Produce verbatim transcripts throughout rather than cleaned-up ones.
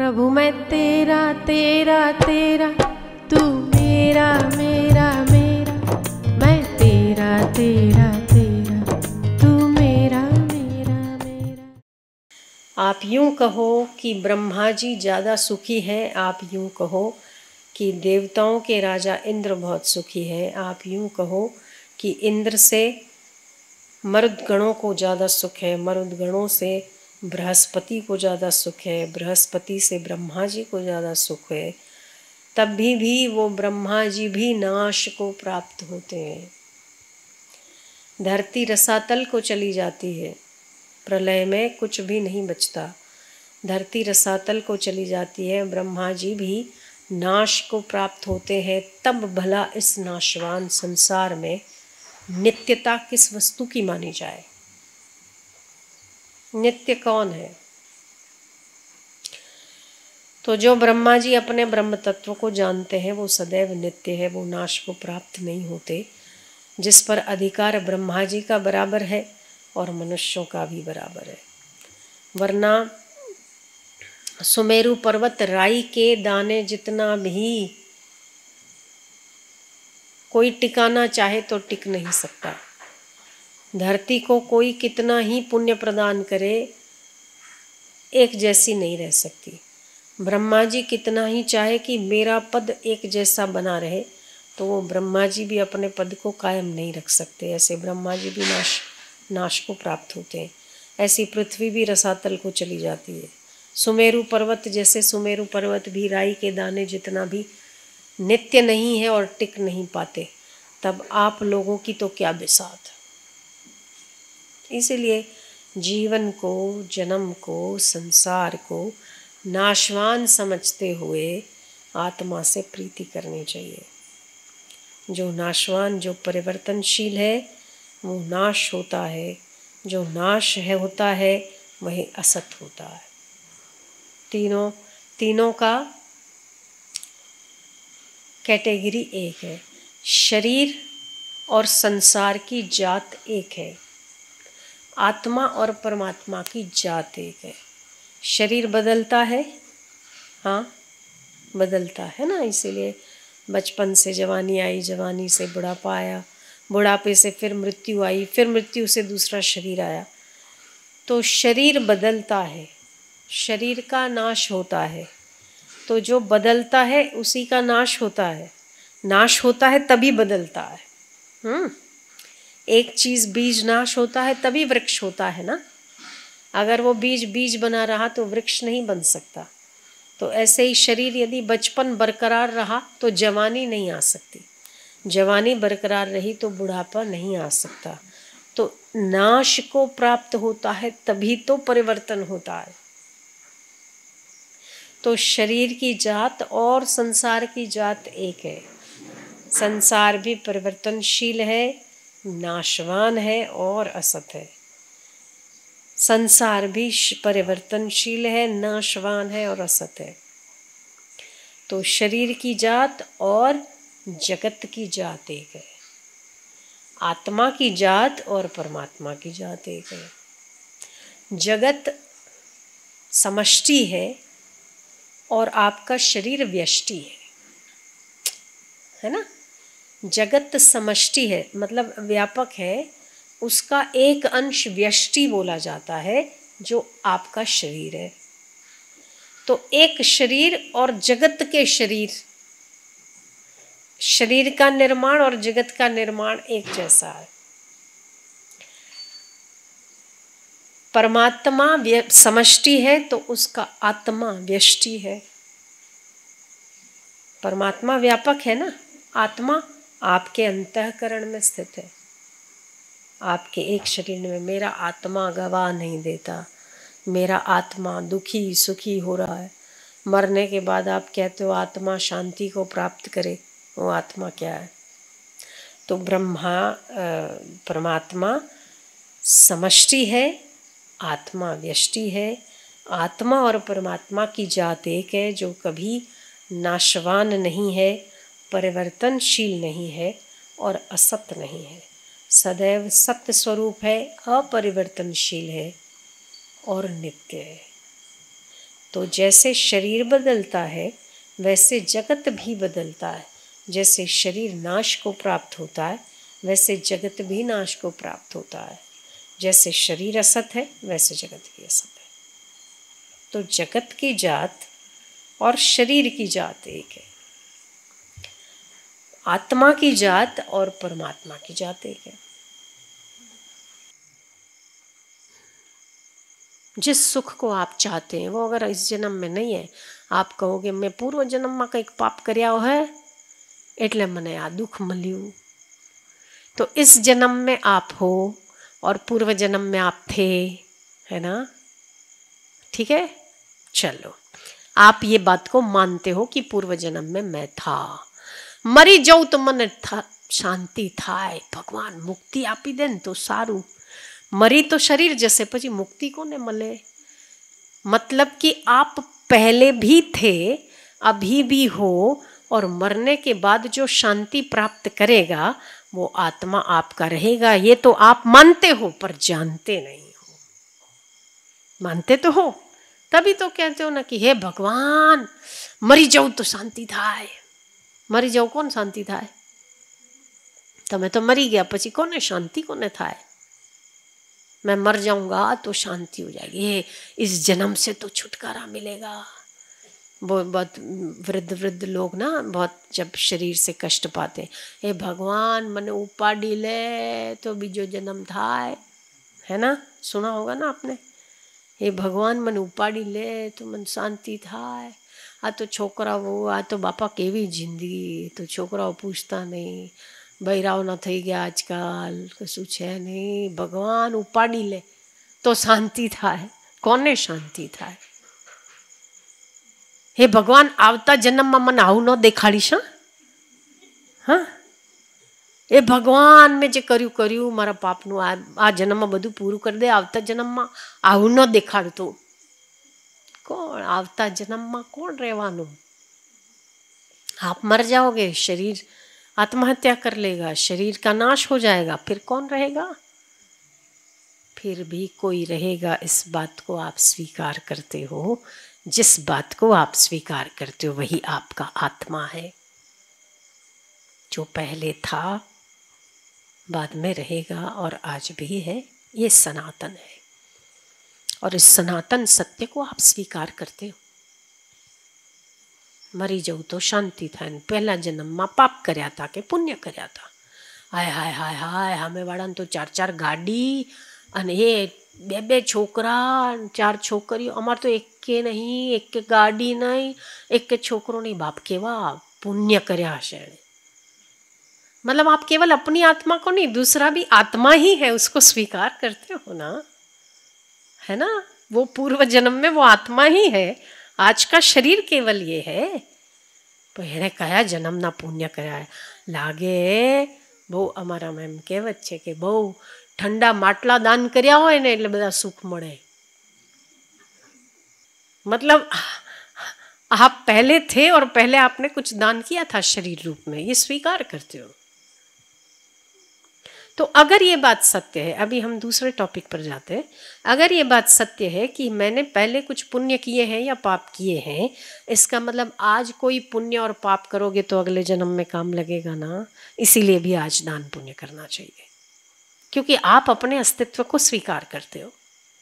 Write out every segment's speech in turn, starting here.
प्रभु मैं तेरा तेरा तेरा, तू मेरा मेरा मेरा, मैं तेरा तेरा तेरा, तू मेरा मेरा मेरा। आप यूं कहो कि ब्रह्मा जी ज़्यादा सुखी हैं, आप यूं कहो कि देवताओं के राजा इंद्र बहुत सुखी हैं, आप यूं कहो कि इंद्र से मरुदगणों को ज़्यादा सुख है, मरुदगणों से बृहस्पति को ज़्यादा सुख है, बृहस्पति से ब्रह्मा जी को ज़्यादा सुख है, तब भी भी वो ब्रह्मा जी भी नाश को प्राप्त होते हैं। धरती रसातल को चली जाती है, प्रलय में कुछ भी नहीं बचता, धरती रसातल को चली जाती है, ब्रह्मा जी भी नाश को प्राप्त होते हैं। तब भला इस नाशवान संसार में नित्यता किस वस्तु की मानी जाए? नित्य कौन है? तो जो ब्रह्मा जी अपने ब्रह्म तत्व को जानते हैं वो सदैव नित्य है, वो नाश को प्राप्त नहीं होते, जिस पर अधिकार ब्रह्मा जी का बराबर है और मनुष्यों का भी बराबर है। वरना सुमेरु पर्वत राई के दाने जितना भी कोई टिकाना चाहे तो टिक नहीं सकता। धरती को कोई कितना ही पुण्य प्रदान करे, एक जैसी नहीं रह सकती। ब्रह्मा जी कितना ही चाहे कि मेरा पद एक जैसा बना रहे, तो वो ब्रह्मा जी भी अपने पद को कायम नहीं रख सकते। ऐसे ब्रह्मा जी भी नाश नाश को प्राप्त होते हैं। ऐसी पृथ्वी भी रसातल को चली जाती है। सुमेरु पर्वत जैसे सुमेरु पर्वत भी राई के दाने जितना भी नित्य नहीं है और टिक नहीं पाते, तब आप लोगों की तो क्या बिसात। इसलिए जीवन को, जन्म को, संसार को नाशवान समझते हुए आत्मा से प्रीति करनी चाहिए। जो नाशवान, जो परिवर्तनशील है वो नाश होता है, जो नाश है होता है वही असत होता है। तीनों तीनों का कैटेगरी एक है। शरीर और संसार की जात एक है, आत्मा और परमात्मा की जात एक है। शरीर बदलता है, हाँ बदलता है ना, इसीलिए बचपन से जवानी आई, जवानी से बुढ़ापा आया, बुढ़ापे से फिर मृत्यु आई, फिर मृत्यु से दूसरा शरीर आया। तो शरीर बदलता है, शरीर का नाश होता है। तो जो बदलता है उसी का नाश होता है, नाश होता है तभी बदलता है। हम्म एक चीज़ बीज नाश होता है तभी वृक्ष होता है ना। अगर वो बीज बीज बना रहा तो वृक्ष नहीं बन सकता। तो ऐसे ही शरीर यदि बचपन बरकरार रहा तो जवानी नहीं आ सकती, जवानी बरकरार रही तो बुढ़ापा नहीं आ सकता। तो नाश को प्राप्त होता है तभी तो परिवर्तन होता है। तो शरीर की जात और संसार की जात एक है। संसार भी परिवर्तनशील है, नाशवान है और असत है। संसार भी परिवर्तनशील है, नाशवान है और असत है। तो शरीर की जात और जगत की जात एक है, आत्मा की जात और परमात्मा की जात एक है। जगत समष्टि है और आपका शरीर व्यष्टि है, है ना। जगत समष्टि है मतलब व्यापक है, उसका एक अंश व्यष्टि बोला जाता है जो आपका शरीर है। तो एक शरीर और जगत के शरीर, शरीर का निर्माण और जगत का निर्माण एक जैसा है। परमात्मा समष्टि है तो उसका आत्मा व्यष्टि है। परमात्मा व्यापक है ना, आत्मा आपके अंतःकरण में स्थित है, आपके एक शरीर में। मेरा आत्मा गवाह नहीं देता, मेरा आत्मा दुखी सुखी हो रहा है। मरने के बाद आप कहते हो आत्मा शांति को प्राप्त करे, वो आत्मा क्या है? तो ब्रह्मा परमात्मा समष्टि है, आत्मा व्यष्टि है। आत्मा और परमात्मा की जात एक है जो कभी नाशवान नहीं है, परिवर्तनशील नहीं है और असत नहीं है। सदैव सत्य स्वरूप है, अपरिवर्तनशील है और नित्य है। तो जैसे शरीर बदलता है वैसे जगत भी बदलता है। जैसे शरीर नाश को प्राप्त होता है वैसे जगत भी नाश को प्राप्त होता है। जैसे शरीर असत है वैसे जगत भी असत है। तो जगत की जात और शरीर की जात एक है, आत्मा की जात और परमात्मा की जात एक है। जिस सुख को आप चाहते हैं वो अगर इस जन्म में नहीं है, आप कहोगे मैं पूर्व जन्म में કંઈક પાપ કર્યા है એટલે મને આ दुख મળ્યું, तो इस जन्म में आप हो और पूर्व जन्म में आप थे, है ना? ठीक है, चलो आप ये बात को मानते हो कि पूर्व जन्म में मैं था, मरी जाऊं तो मन था शांति थाय, भगवान मुक्ति आपी दे तो सारू। मरी तो शरीर जैसे પછી मुक्ति कोने मले? मतलब कि आप पहले भी थे, अभी भी हो, और मरने के बाद जो शांति प्राप्त करेगा वो आत्मा आपका रहेगा। ये तो आप मानते हो पर जानते नहीं हो। मानते तो हो तभी तो कहते हो ना कि हे भगवान मरी जाऊ तो शांति थाय। मरी जाऊ कौन शांति थाय? तमे तो मरी गया पछी कोने शांति कोने थाय? मैं मर जाऊंगा तो शांति हो जाएगी, इस जन्म से तो छुटकारा मिलेगा। वो बहुत वृद्ध वृद्ध लोग ना बहुत जब शरीर से कष्ट पाते, हे भगवान मने उपाड़ी ले तो बीजो जन्म थाय, है ना? सुना होगा ना आपने, हे भगवान मन उपाड़ी ले तो मन शांति थाय। आ तो छोकरा वो आ तो बापा केवी जिंदगी, तो छोकराओ पूछता नहीं, बहिराव ना थई गया आजकल, कशु छे नहीं, भगवान उपाड़ी ले तो शांति थाय। कोने शांति थाय? हे भगवान आवता जन्म में मन आવું न देखाड़ीश? हाँ, ए भगवान मैं जे कर्यु कर्यु मारा पापनु आ आ जन्म में बधु पूरू कर दे, आवता जन्म में आવું न देखाड़तो। कौन आवता जन्म में कौन रहवानु? आप मर जाओगे, शरीर आत्महत्या कर लेगा, शरीर का नाश हो जाएगा, फिर कौन रहेगा? फिर भी कोई रहेगा, इस बात को आप स्वीकार करते हो। जिस बात को आप स्वीकार करते हो वही आपका आत्मा है, जो पहले था, बाद में रहेगा और आज भी है। ये सनातन है और इस सनातन सत्य को आप स्वीकार करते हो। मरी जाऊ तो शांति थाय, पहला जन्म में पाप कर्या था के पुण्य कर्या था? हाय हाय हाय हाय हमें वाળાને तो चार चार गाड़ी अने ये बे बे छोकरा, चार छोकरियों, अमार तो एक के नहीं, एक के गाड़ी नहीं, एक के छोकरो नहीं। बाप केवा पुण्य कर्या हशे एणे। मतलब आप केवल अपनी आत्मा को नहीं, दूसरा भी आत्मा ही है, उसको स्वीकार करते हो ना, है ना? वो पूर्व जन्म में वो आत्मा ही है, आज का शरीर केवल ये है। तो एने कया जन्म ना पुण्य कर्या है लागे? बहु अमारा में एम कहेवत छे के बहु ठंडा માટલા दान कर्या होय ने એટલે બધા सुख મળે। मतलब आप पहले थे और पहले आपने कुछ दान किया था शरीर रूप में, ये स्वीकार करते हो। तो अगर ये बात सत्य है, अभी हम दूसरे टॉपिक पर जाते हैं, अगर ये बात सत्य है कि मैंने पहले कुछ पुण्य किए हैं या पाप किए हैं, इसका मतलब आज कोई पुण्य और पाप करोगे तो अगले जन्म में काम लगेगा ना। इसीलिए भी आज दान पुण्य करना चाहिए, क्योंकि आप अपने अस्तित्व को स्वीकार करते हो।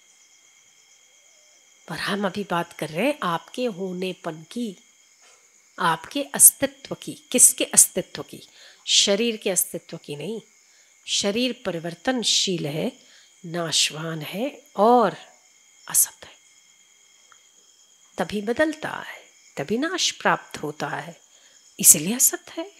पर हम अभी बात कर रहे हैं आपके होनेपन की, आपके अस्तित्व की। किसके अस्तित्व की? शरीर के अस्तित्व की नहीं। शरीर परिवर्तनशील है, नाशवान है और असत है, तभी बदलता है, तभी नाश प्राप्त होता है, इसलिए असत है।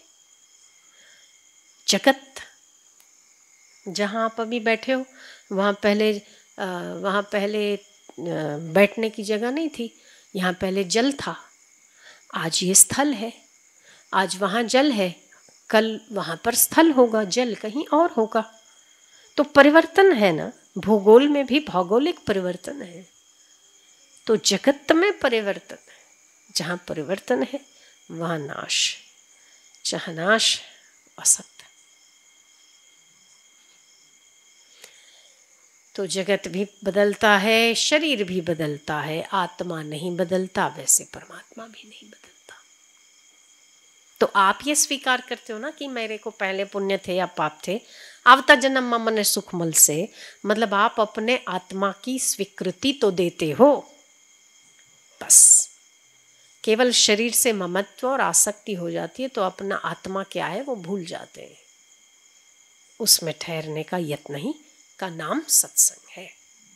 जगत जहाँ आप अभी बैठे हो वहाँ पहले आ, वहाँ पहले आ, बैठने की जगह नहीं थी, यहाँ पहले जल था, आज ये स्थल है। आज वहाँ जल है, कल वहाँ पर स्थल होगा, जल कहीं और होगा। तो परिवर्तन है ना, भूगोल में भी भौगोलिक परिवर्तन है। तो जगत में परिवर्तन है, जहाँ परिवर्तन है वहाँ नाश, जहाँ नाश असत। तो जगत भी बदलता है, शरीर भी बदलता है, आत्मा नहीं बदलता, वैसे परमात्मा भी नहीं बदलता। तो आप ये स्वीकार करते हो ना कि मेरे को पहले पुण्य थे या पाप थे, आवता जन्म ममने सुखमल से, मतलब आप अपने आत्मा की स्वीकृति तो देते हो। बस केवल शरीर से ममत्व और आसक्ति हो जाती है तो अपना आत्मा क्या है वो भूल जाते हैं। उसमें ठहरने का यत्न ही का नाम सत्संग है,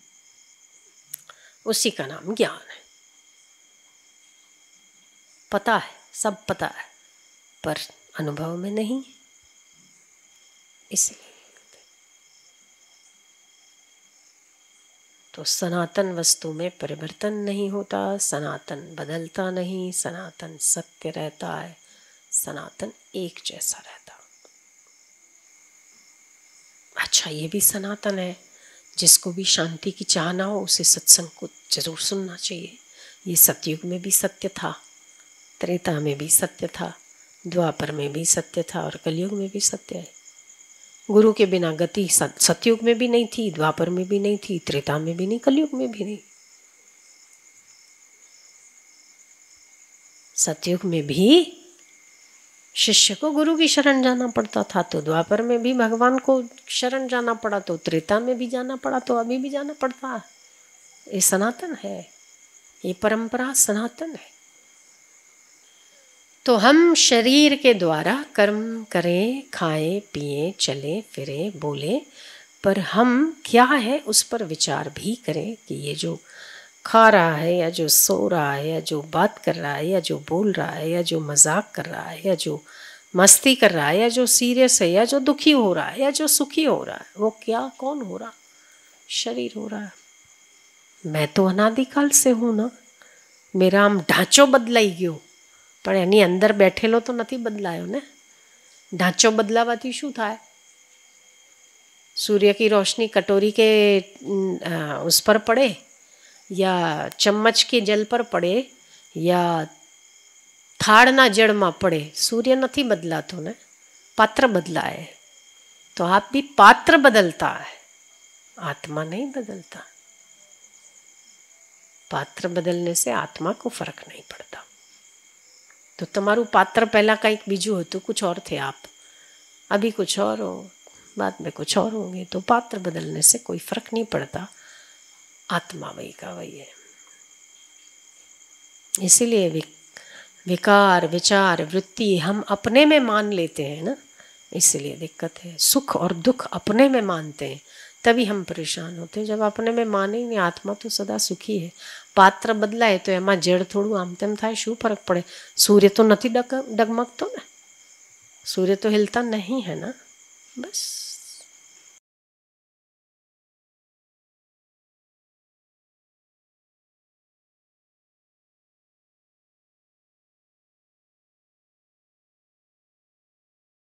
उसी का नाम ज्ञान है। पता है, सब पता है, पर अनुभव में नहीं, इसलिए। तो सनातन वस्तु में परिवर्तन नहीं होता, सनातन बदलता नहीं, सनातन सत्य रहता है, सनातन एक जैसा रहता। अच्छा, ये भी सनातन है, जिसको भी शांति की चाहना हो उसे सत्संग को जरूर सुनना चाहिए। ये सतयुग में भी सत्य था, त्रेता में भी सत्य था, द्वापर में भी सत्य था और कलयुग में भी सत्य है। गुरु के बिना गति सतयुग में भी नहीं थी, द्वापर में भी नहीं थी, त्रेता में भी नहीं, कलयुग में भी नहीं। सतयुग में भी शिष्य को गुरु की शरण जाना पड़ता था, तो द्वापर में भी भगवान को शरण जाना पड़ा, तो त्रेता में भी जाना पड़ा, तो अभी भी जाना पड़ता। ये सनातन है, ये परंपरा सनातन है। तो हम शरीर के द्वारा कर्म करें, खाएं, पिए, चले फिरे, बोले, पर हम क्या है उस पर विचार भी करें कि ये जो खा रहा है या जो सो रहा है या जो बात कर रहा है या जो बोल रहा है या जो मजाक कर रहा है या जो मस्ती कर रहा है या जो सीरियस है या जो दुखी हो रहा है या जो सुखी हो रहा है, वो क्या कौन हो रहा? शरीर हो रहा है। मैं तो अनादिकाल से हूँ ना, मेरा आम ढांचो बदलाई गयो, पर एनी अंदर बैठेलो तो नहीं बदलायो ने। ढांचो बदलावाथी शू थाय? सूर्य की रोशनी कटोरी के उस पर पड़े या चम्मच के जल पर पड़े या थाड़ना जड़ में पड़े, सूर्य नहीं बदलातो ने, पात्र बदलाए। तो आप भी पात्र बदलता है, आत्मा नहीं बदलता। पात्र बदलने से आत्मा को फर्क नहीं पड़ता। तो तुम्हारू पात्र पहला कहीं बीजू होतु, कुछ और थे आप, अभी कुछ और हो, बाद में कुछ और होंगे। तो पात्र बदलने से कोई फर्क नहीं पड़ता, आत्मा वही का वही है। इसीलिए विकार, विचार, वृत्ति हम अपने में मान लेते हैं ना, इसलिए दिक्कत है। सुख और दुख अपने में मानते हैं, तभी हम परेशान होते हैं। जब अपने में माने ही नहीं, आत्मा तो सदा सुखी है। पात्र बदलाए तो एमा जड़ थोड़ू आम तेम थाय, शू फर्क पड़े? सूर्य तो नहीं डग डगमगतो ने, सूर्य तो हिलता नहीं है ना, बस।